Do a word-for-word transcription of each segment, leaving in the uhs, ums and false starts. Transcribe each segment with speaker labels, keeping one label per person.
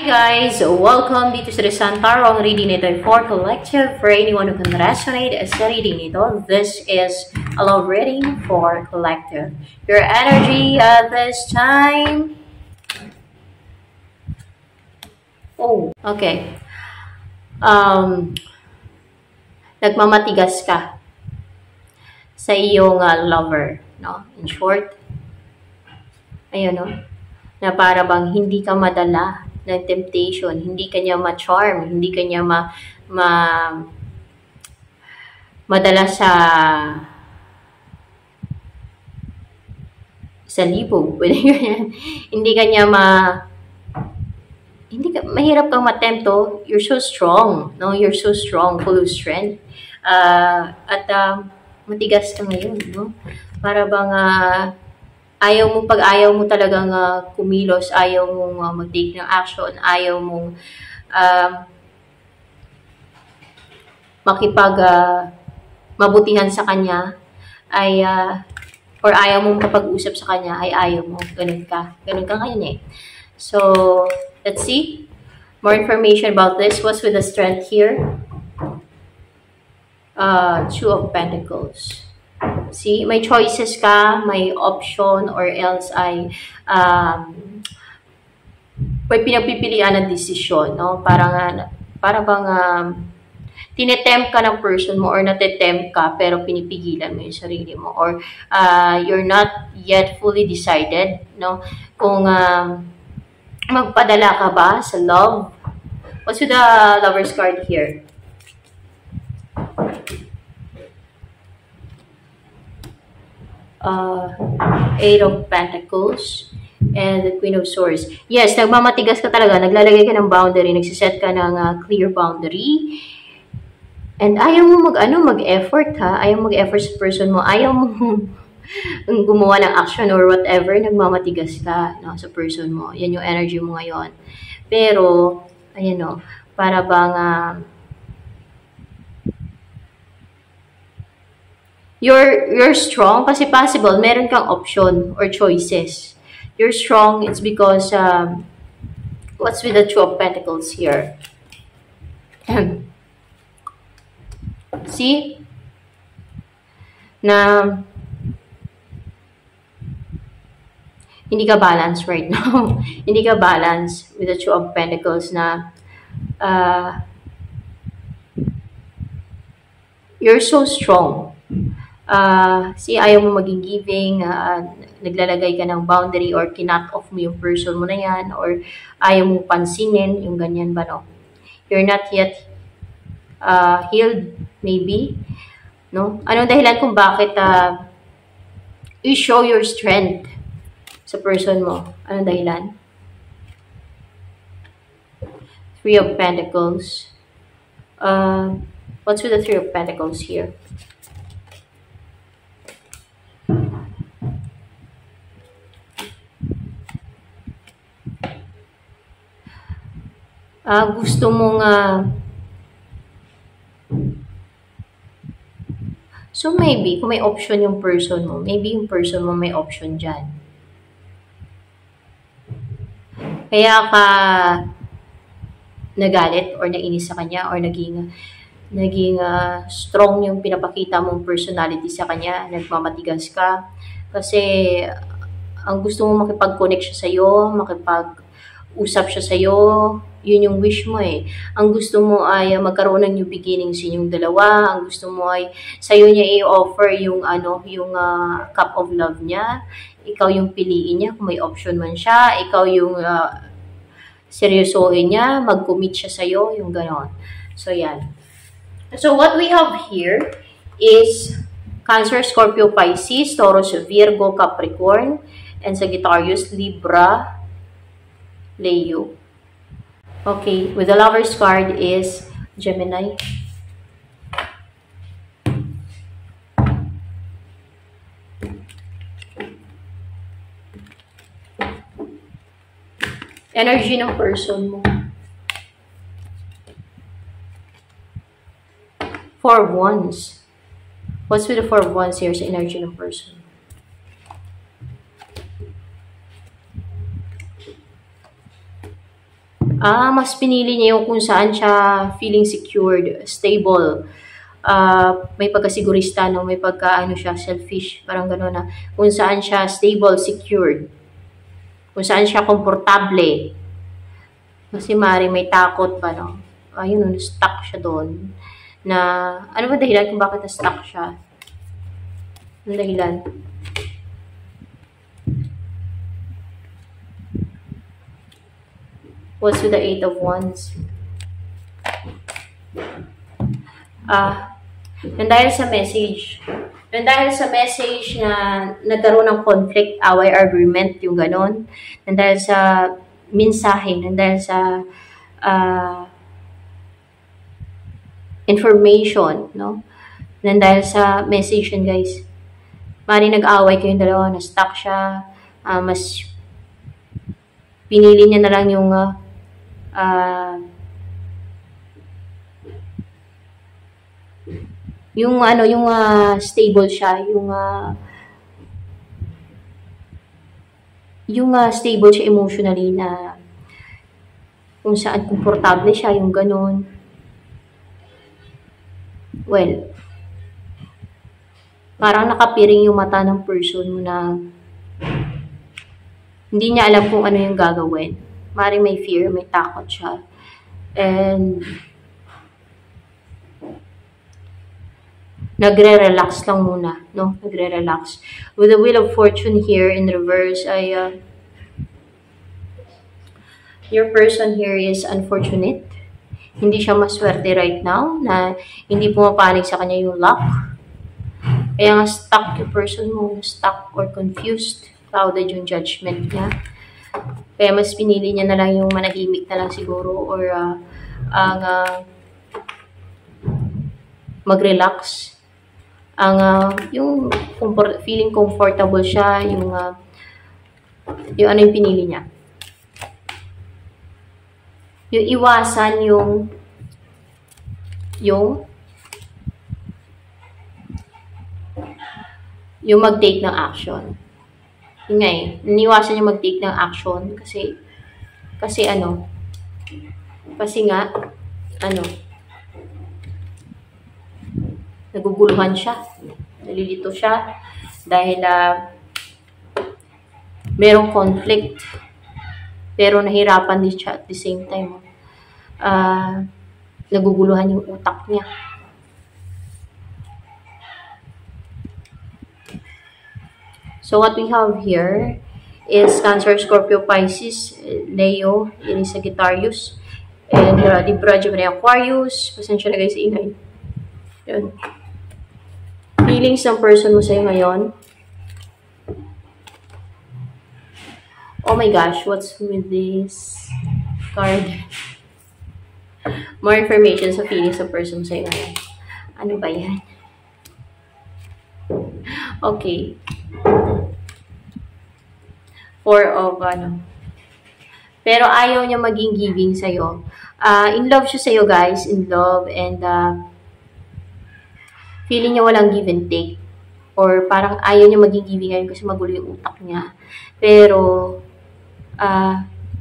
Speaker 1: guys! Welcome dito sa Rizal Tarot. Ang reading nito ay for collective. For anyone who can resonate sa reading nito, this is a love reading for collective. Your energy at this time. Oh, okay. Um, nagmamatigas ka sa iyong uh, lover, no? In short, ayun, no? Na para bang hindi ka madala ng temptation, hindi kanya ma-charm, hindi kanya ma, ma madala sa sa libog. Hindi kanya ma hindi ka, mahirap kang matempto. You're so strong, no? You're so strong, full of strength. Uh, at uh, matigas ka ngayon, no? Para bang uh, ayaw mo, pag ayaw mo talagang uh, kumilos, ayaw mong uh, mag-take ng action, ayaw mong uh, makipag uh, mabutihan sa kanya, ay, uh, or ayaw mong kapag-usap sa kanya, ay ayaw mo. Ganun ka. Ganun ka ngayon eh. So, let's see. More information about this. What's with the strength here? Uh, Two of Pentacles. See, may choices ka, may option, or else ay um, may pinagpipilian ng desisyon, no? Parang, para bang um, tinetempt ka ng person mo or natetempt ka pero pinipigilan mo yung sarili mo, or uh, you're not yet fully decided, no? Kung um, magpadala ka ba sa love. What's with the Lover's card here? Uh, Eight of Pentacles and the Queen of Swords. Yes, nagmamatigas ka talaga. Naglalagay ka ng boundary. Nagsiset ka ng uh, clear boundary. And ayaw mo mag, ano, mag-effort, ha? Ayaw mo mag-effort sa person mo. Ayaw mo gumawa ng action or whatever. Nagmamatigas ka, no, sa person mo. Yan yung energy mo ngayon. Pero, ayan, no, para bang uh, You're, you're strong kasi possible, meron kang option or choices. You're strong, it's because, um, what's with the Two of Pentacles here? See? Na, hindi ka balance right now. Hindi ka balance with the Two of Pentacles na, uh, you're so strong. Uh, see, ayaw mo maging giving, uh, naglalagay ka ng boundary or kinat off mo yung person mo na yan, or ayaw mo pansinin, yung ganyan ba, no? You're not yet uh, healed, maybe, no? Anong dahilan kung bakit uh, you show your strength sa person mo? Anong dahilan? Three of Pentacles. Uh, what's with the Three of Pentacles here? Uh, gusto mong uh, so maybe kung may option yung person mo, maybe yung person mo may option dyan. Kaya ka nagalit or nainis sa kanya, or naging naging uh, strong yung pinapakita mong personality sa kanya, nagmamatigas ka kasi ang gusto mo makipag-connect siya sa'yo, makipag-usap siya sa'yo. Yun yung wish mo eh. Ang gusto mo ay uh, magkaroon ng new beginnings sa inyong dalawa. Ang gusto mo ay sa'yo niya i-offer yung ano, yung uh, cup of love niya. Ikaw yung piliin niya kung may option man siya. Ikaw yung uh, seryosohin niya, mag-commit siya sa'yo, yung ganon. So yan. So what we have here is Cancer, Scorpio, Pisces, Taurus, Virgo, Capricorn, and Sagittarius, Libra, Leo. Okay, with the Lover's card is Gemini. Energy ng person mo. Four of Wands. What's with the Four of Wands here sa energy ng person? Ah, mas pinili niya yung kung saan siya feeling secured, stable. Ah, may pagkasigurista, no? May pagka, ano siya, selfish. Parang gano'n na. Kung saan siya stable, secured. Kung saan siya komportable. Kasi mari may takot pa, no? Ayun, no? Stuck siya doon. Na, ano ba dahilan kung bakit na-stuck siya? Ano dahilan? What's with the Eight of Wands? Ah, nang dahil sa message. Nang dahil sa message na nagkaroon ng conflict, away, argument, yung ganon. Nang dahil sa mensahe, nang dahil sa uh, information, no? Nang dahil sa message yun, guys. Mari nag-away kayong dalawa, na-stuck siya, uh, mas pinili niya na lang yung uh, uh, yung ano, yung uh, stable siya, yung uh, yung uh, stable siya emotionally, na kung saan komportable siya, yung ganon. Well, parang nakapiring yung mata ng person mo na hindi niya alam kung ano yung gagawin. Maring may fear, may takot siya. And nagre-relax lang muna, no? Nagre-relax. With the Wheel of Fortune here in reverse, ay uh, your person here is unfortunate. Hindi siya maswerte right now, na hindi pumapanig sa kanya yung luck. Kaya nga stuck yung person mo, stuck or confused, clouded yung judgment niya. Kaya mas pinili niya na lang yung manahimik na lang siguro, or uh, ang uh, mag-relax. Ang uh, yung comfort, feeling comfortable siya, yung uh, yung ano yung pinili niya. Yung iwasan yung yung yung mag-take ng action. Yung nga eh, iniwasan niya mag-take ng action kasi kasi ano kasi nga ano naguguluhan siya, nalilito siya dahil uh, merong conflict, pero nahirapan din siya at the same time. Uh, naguguluhan yung utak niya. So what we have here is Cancer, Scorpio, Pisces, Leo, yun is Sagittarius, and uh, Libra, Gemini, Aquarius. Pasensya na guys, ingay. Yun. Feelings ng person mo sa'yo ngayon. Oh my gosh, what's with this card? More information sa feelings ng person mo sa'yo ngayon. Ano ba yan? Okay. Four of ano. Pero ayaw niya maging giving sa'yo. Uh, in love siya sa'yo, guys. In love. And uh, feeling niya walang give and take. Or parang ayaw niya maging giving ngayon kasi magulo yung utak niya. Pero, uh,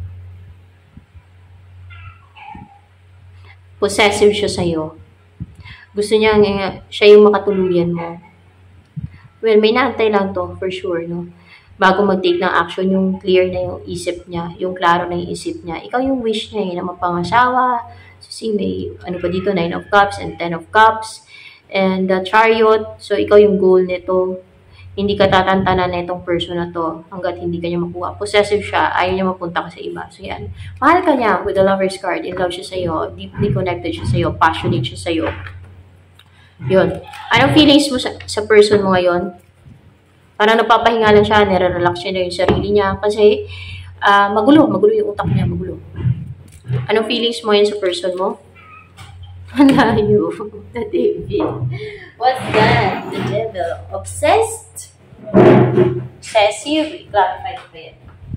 Speaker 1: possessive siya sa'yo. Gusto niya uh, siya yung makatuluyan mo. Well, may naantay lang to, for sure, no? Bago mag-take ng action, yung clear na yung isip niya, yung klaro na yung isip niya. Ikaw yung wish niya, eh, na mapangasawa. So, may, ano pa dito, Nine of Cups and Ten of Cups. And the Chariot. So, ikaw yung goal nito. Hindi ka tatantanan na itong person na to hanggat hindi ka niya makuha. Possessive siya, ayaw niya mapunta ka sa iba. So, yan. Mahal ka niya with the Lover's card. In love siya sa'yo. Deeply connected siya sa'yo. Passionate siya sa'yo. Yun. Anong feelings mo sa, sa person mo ngayon? Parang napapahinga lang siya, nire-relax siya na yung sarili niya. Kasi, uh, magulo. Magulo yung utak niya. Magulo. Anong feelings mo ngayon sa person mo? Malayo. The devil. What's that? The devil. Obsessed? Obsessive? Clarify ko ba yan?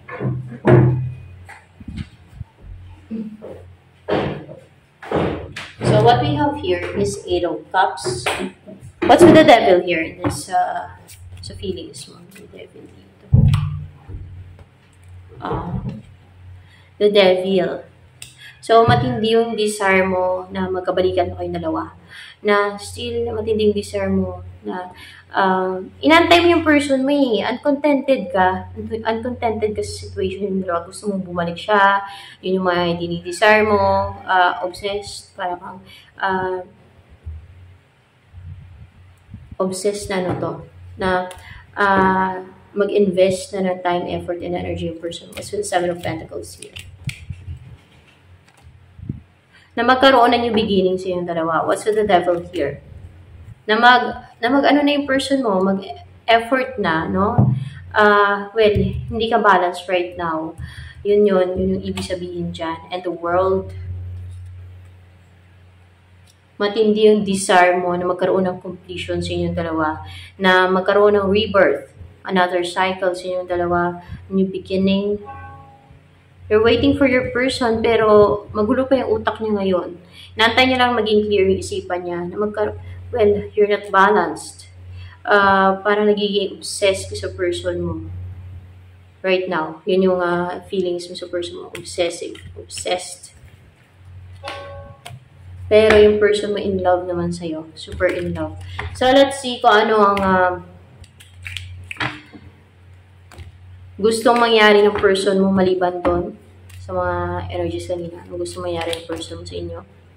Speaker 1: So, what we have here is Eight of Cups. What's with the devil here in this, uh, sa feelings mo? The devil dito. Uh, the devil. So, matindi yung desire mo na magkabalikan mo kayong dalawa. Na still, matindi yung desire mo na um, inantay mo yung person mo eh. Uncontented ka. Uncontented ka sa situation yung dalawa. Gusto mong bumalik siya. Yun yung mga dinidesire mo. Uh, obsessed. Para kang uh, obsessed na ano to. Na uh, mag-invest na ng time, effort, and energy yung person. As well, Seven of Pentacles here. Na magkaroon na new beginning sa yung dalawa. What's with the devil here? Na mag, na mag ano na yung person mo, mag-effort na, no? Uh, well, hindi ka balanced right now. Yun yun, yun yung ibig sabihin dyan. And the world, matindi yung desire mo na magkaroon ng completion sa inyong dalawa. Na magkaroon ng rebirth, another cycle sa inyong dalawa, new beginning. You're waiting for your person, pero magulo pa yung utak niya ngayon. Nantay niya lang maging clear yung isipan niya. Na magka well, you're not balanced. Uh, parang nagiging obsessed ka sa person mo. Right now. Yun yung uh, feelings mo sa person mo. Obsessive. Obsessed. Pero yung person mo in love naman sa'yo. Super in love. So, let's see kung ano ang uh, gustong mangyari ng person mo maliban doon sa mga energies kanina. Ang gustong mangyari ng person mo sa inyo.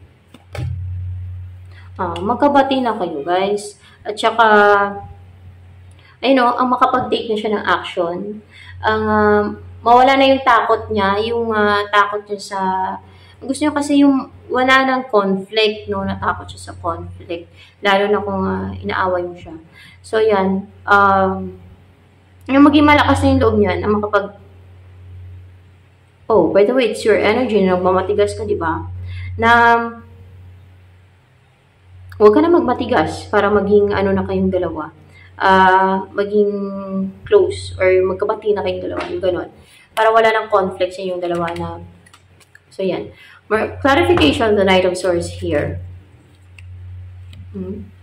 Speaker 1: Ah, magkabati na kayo, guys. At saka, ayun o, ang makapag-take na siya ng action. Ang uh, mawala na yung takot niya, yung uh, takot niya sa... Gusto niya kasi yung wala ng conflict, no? Natakot siya sa conflict. Lalo na kung uh, inaaway mo siya. So, yan. Um... Yung maging malakas na yung loob niyan, ang makapag... Oh, by the way, it's your energy na nagmamatigas ka, di ba? Na huwag ka na magmatigas para maging ano na kayong dalawa. Uh, maging close or magkabati na kayong dalawa. Yung ganon. Para wala ng conflict sa inyong dalawa na... So, yan. More clarification of the Knight of Swords here. Hmm.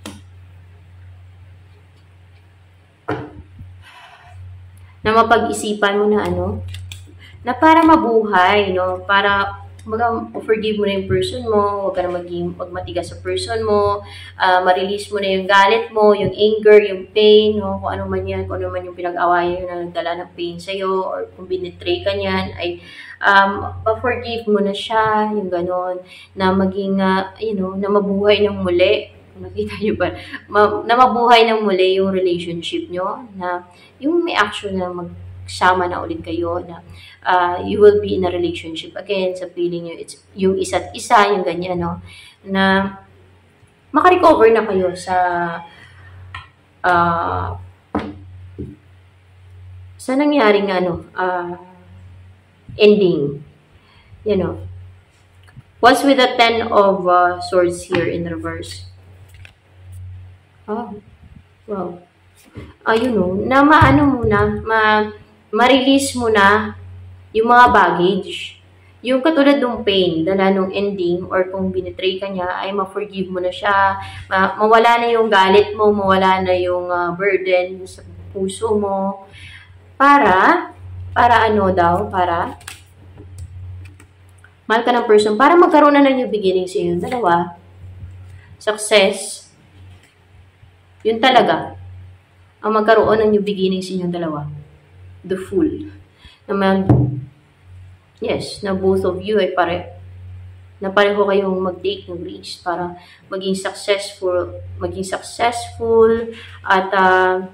Speaker 1: Na mapag-isipan mo na ano, na para mabuhay, no? Para mag-forgive mo na yung person mo, huwag ka na maging magmatigas sa person mo, uh, ma-release mo na yung galit mo, yung anger, yung pain, no? Kung ano man yan, kung ano man yung pinag-awayan na nagdala ng pain sa'yo, or kung binitray ka niyan, ay um, ma-forgive mo na siya, yung ganon, na maging, uh, you know, na mabuhay ng muli. Nakita nyo ba? Ma na mabuhay ng muli yung relationship nyo, na yung may action na magsama na ulit kayo, na uh, you will be in a relationship again, sa feeling nyo, it's yung isa't isa, yung ganyan, no? Na makarecover na kayo sa uh, sa nangyaring ano, uh, ending. You know. What's with the Ten of uh, Swords here in reverse? Oh, wow. Ayun o, na maano muna, ma, ma-release mo na yung mga baggage. Yung katulad ng pain, dala nung ending, or kung binitray ka niya, ay ma-forgive mo na siya, ma mawala na yung galit mo, mawala na yung uh, burden sa puso mo. Para, para ano daw, para mahal ka ng person, para magkaroon na ng new beginning sa inyong dalawa. Success. Yun talaga, ang magkaroon ng new beginning sa inyong dalawa. The Fool. Na mag, yes, na both of you ay pare, na pareho kayong mag-take ng risk para maging successful, maging successful at uh,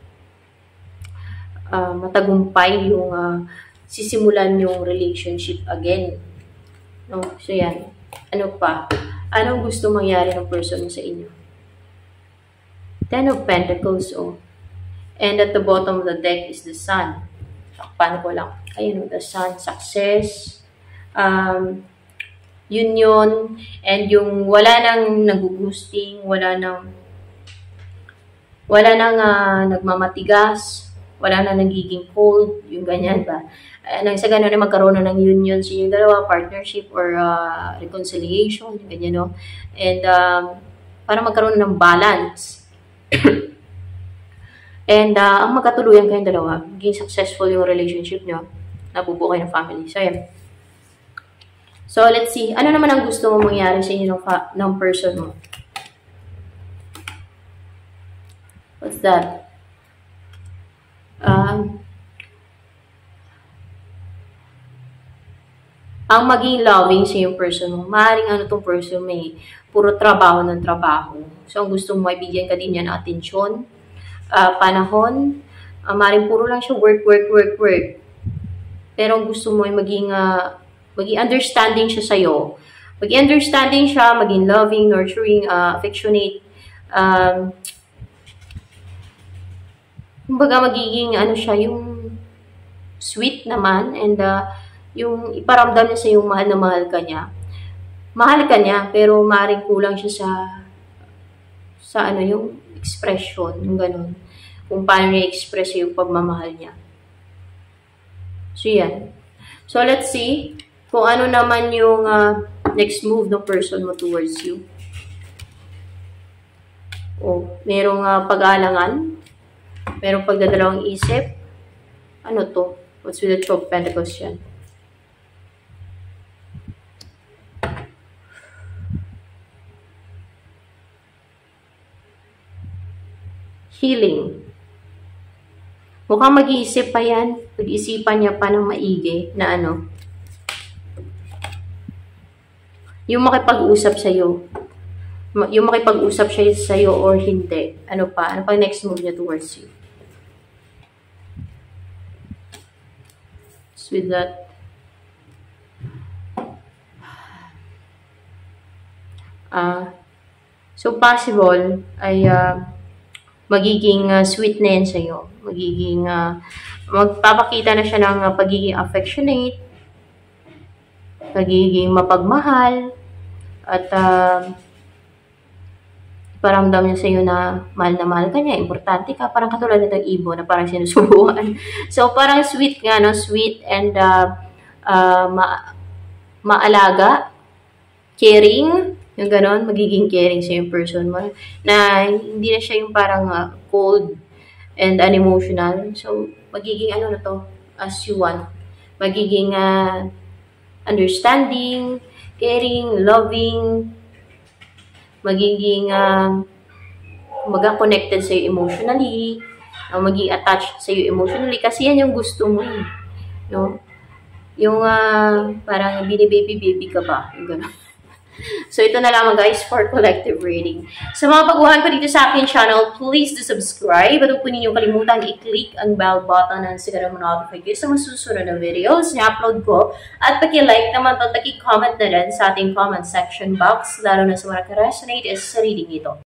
Speaker 1: uh, matagumpay yung uh, sisimulan yung relationship again. No? So yan. Ano pa? Anong gusto mangyari ng person sa inyo? Ten of Pentacles, oh. And at the bottom of the deck is the Sun. Paano ko lang? Ayun, the Sun, success, um, union, and yung wala nang nagugusting, wala nang, wala nang uh, nagmamatigas, wala nang nagiging cold, yung ganyan ba? Uh, nang sa gano'n na magkaroon na ng union sa inyong dalawa, partnership, or uh, reconciliation, ganyan, no? And um, para magkaroon ng balance. And uh, ang magkatuluyan kayong dalawa, maging successful yung relationship nyo, nabubuo kayo ng family. So, yan. So, let's see. Ano naman ang gusto mo mangyari sa inyo ng, ng person mo? What's that? Um, ang maging loving sa yung person mo. Maaaring ano tong person may puro trabaho ng trabaho. So, ang gusto mo, maibigyan ka din yan ng atensyon, uh, panahon. Uh, maaaring puro lang siya work, work, work, work. Pero ang gusto mo ay maging, uh, maging understanding siya sa'yo. Maging understanding siya, maging loving, nurturing, uh, affectionate. Um, kumbaga magiging ano siya, yung sweet naman. And uh, yung iparamdam niya sa'yo mahal na mahal ka niya. Mahal ka niya, pero maaaring kulang siya sa sa ano, yung expression, yung ganun. Kung paano niya express yung pagmamahal niya. So, yan. So, let's see kung ano naman yung uh, next move ng person mo towards you. O, merong uh, pag-aalangan. Merong pagdadalawang isip. Ano to? What's with the Two of Pentacles yan? Healing. Mukhang mag-iisip pa yan. Pag-isipan niya pa ng maigi na ano. Yung makipag-usap sa'yo. Yung makipag-usap siya sa'yo or hindi. Ano pa? Ano pa next move niya towards you? So with that. Uh, so possible ay uh, magiging uh, sweet na yan sa'yo. Magiging, uh, magpapakita na siya ng uh, pagiging affectionate, pagiging mapagmahal, at uh, paramdam niya sa'yo na mahal na mahal ka niya, importante ka, parang katulad ng ibon na parang sinusubuan. So, parang sweet nga, no? Sweet and uh, uh, ma maalaga, caring, yung ganon, magiging caring sa yung person mo, na hindi na siya yung parang uh, cold and unemotional. So, magiging ano na to, as you want. Magiging uh, understanding, caring, loving, magiging uh, maga-connected sa'yo emotionally, uh, magiging attached sa'yo emotionally, kasi yan yung gusto mo eh. No? Yung uh, parang bini-baby-baby ka ba? Yung gano'n. So, ito na lamang guys for collective reading. Sa mga baguhan pa dito sa akin channel, please do subscribe. At huwag po ninyong kalimutan i-click ang bell button na sigara mo notify kayo sa mga susunod na videos na upload ko. At paki-like naman at paki-comment na rin sa ating comment section box, lalo na sa mga ka-resonate sa reading ito.